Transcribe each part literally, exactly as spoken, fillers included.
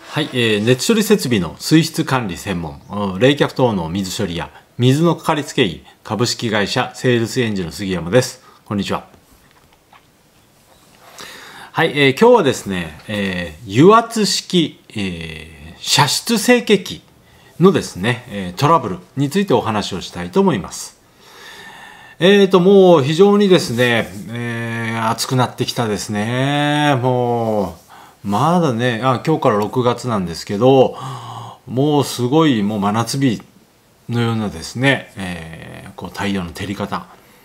はい、えー、熱処理設備の水質管理専門、冷却等の水処理や水のかかりつけ医株式会社セールスエンジンの杉山です。こんにちは。はい、えー、今日はですね、えー、油圧式、えー、射出成形機のですね、トラブルについてお話をしたいと思います。えーと、もう非常にですね、えー、暑くなってきたですね。もう、まだね、あ、今日からろくがつなんですけど、もうすごいもう真夏日のようなですね、えー、こう太陽の照り方。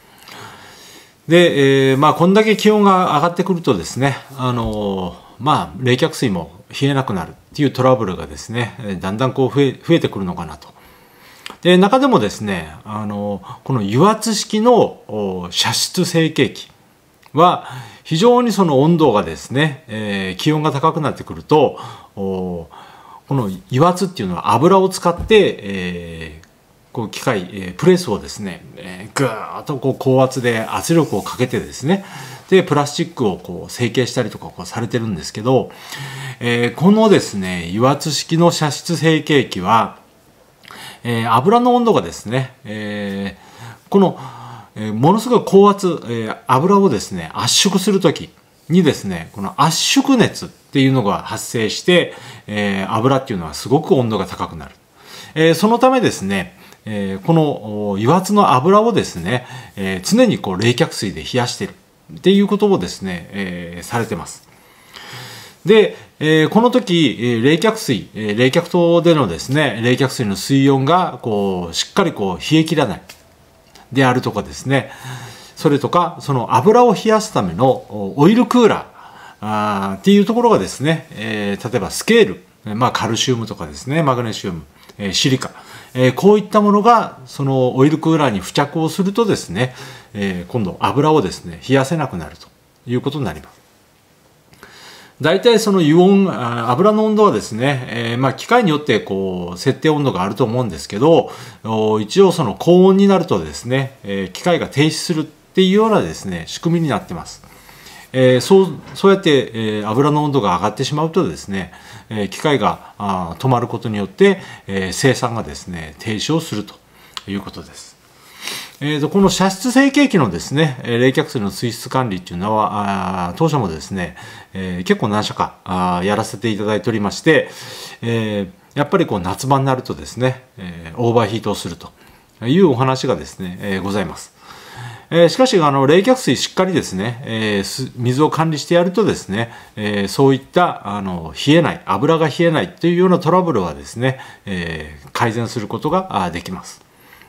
で、えー、まあこんだけ気温が上がってくるとですね、あのー、まあ冷却水も冷えなくなるっていうトラブルがですね、だんだんこう増え、増えてくるのかなと。で、中でもですね、あのー、この油圧式の射出成形機は非常にその温度がですね、えー、気温が高くなってくると、この油圧っていうのは油を使って、えー、こう機械、えー、プレスをですね、えー、ぐーっとこう高圧で圧力をかけてですね、でプラスチックをこう成形したりとかこうされてるんですけど、えー、このですね油圧式の射出成形機は、えー、油の温度がですね、えー、このえー、ものすごい高圧、えー、油をですね圧縮するときにですね、この圧縮熱っていうのが発生して、えー、油っていうのはすごく温度が高くなる。えー、そのためですね、えー、この油圧の油をですね、えー、常にこう冷却水で冷やしているっていうことをですね、えー、されてます。で、えー、この時、えー、冷却水、えー、冷却塔でのですね、冷却水の水温がこうしっかりこう冷え切らない。であるとかですね、それとかその油を冷やすためのオイルクーラーっていうところがですね、えー、例えばスケール、まあ、カルシウムとかですね、マグネシウム、えー、シリカ、えー、こういったものがそのオイルクーラーに付着をするとですね、えー、今度油をですね冷やせなくなるということになります。大体その油温、油の温度はですね、えー、まあ機械によってこう設定温度があると思うんですけど、一応その高温になるとですね、えー、機械が停止するっていうようなですね、仕組みになってます。えー、そう、そうやって、えー、油の温度が上がってしまうとですね、えー、機械があ止まることによって、えー、生産がですね、停止をするということです。えー、とこの射出成形機のですね、冷却水の水質管理っていうのは、あ当社もですね、えー、結構何社かあやらせていただいておりまして、えー、やっぱりこう夏場になるとですね、えー、オーバーヒートをするというお話がですね、えー、ございます。えー、しかしあの冷却水しっかりですね、えー、水を管理してやるとですね、えー、そういったあの冷えない、油が冷えないというようなトラブルはですね、えー、改善することができます。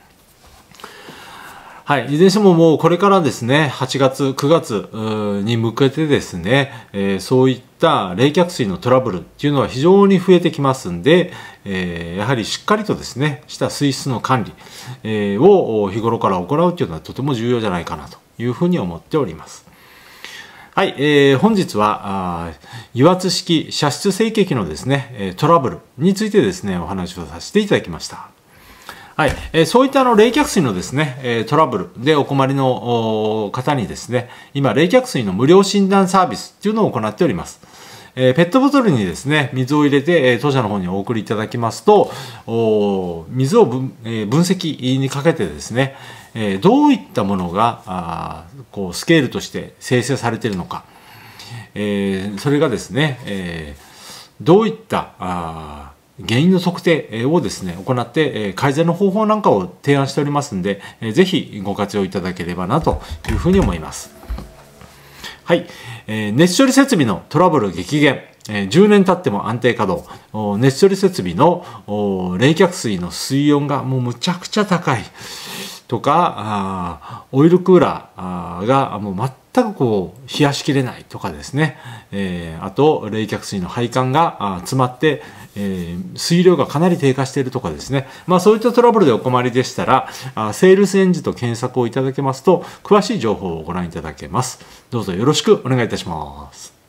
はい。いずれにしてももうこれからですね、はちがつ、くがつに向けてですね、えー、そういった冷却水のトラブルっていうのは非常に増えてきますんで、えー、やはりしっかりとですね、した水質の管理、えー、を日頃から行うっていうのはとても重要じゃないかなというふうに思っております。はい。えー、本日は、油圧式射出成形機のですね、トラブルについてですね、お話をさせていただきました。はい、えー、そういったあの冷却水のですね、えー、トラブルでお困りの方にですね、今冷却水の無料診断サービスっていうのを行っております。えー、ペットボトルにですね、水を入れて、えー、当社の方にお送りいただきますと、お水を分、えー、分析にかけてですね、えー、どういったものがあこうスケールとして生成されているのか、えー、それがですね、えー、どういったあ原因の特定をですね、行って改善の方法なんかを提案しておりますので、ぜひご活用いただければなというふうに思います。はい。熱処理設備のトラブル激減。じゅうねん経っても安定稼働。熱処理設備の冷却水の水温がもうむちゃくちゃ高いとか、オイルクーラーがもう全くこう冷やしきれないとかですね、えー、あと冷却水の配管が詰まって、えー、水量がかなり低下しているとかですね、まあ、そういったトラブルでお困りでしたらセールスエンジンと検索をいただけますと詳しい情報をご覧いただけます。どうぞよろしくお願いいたします。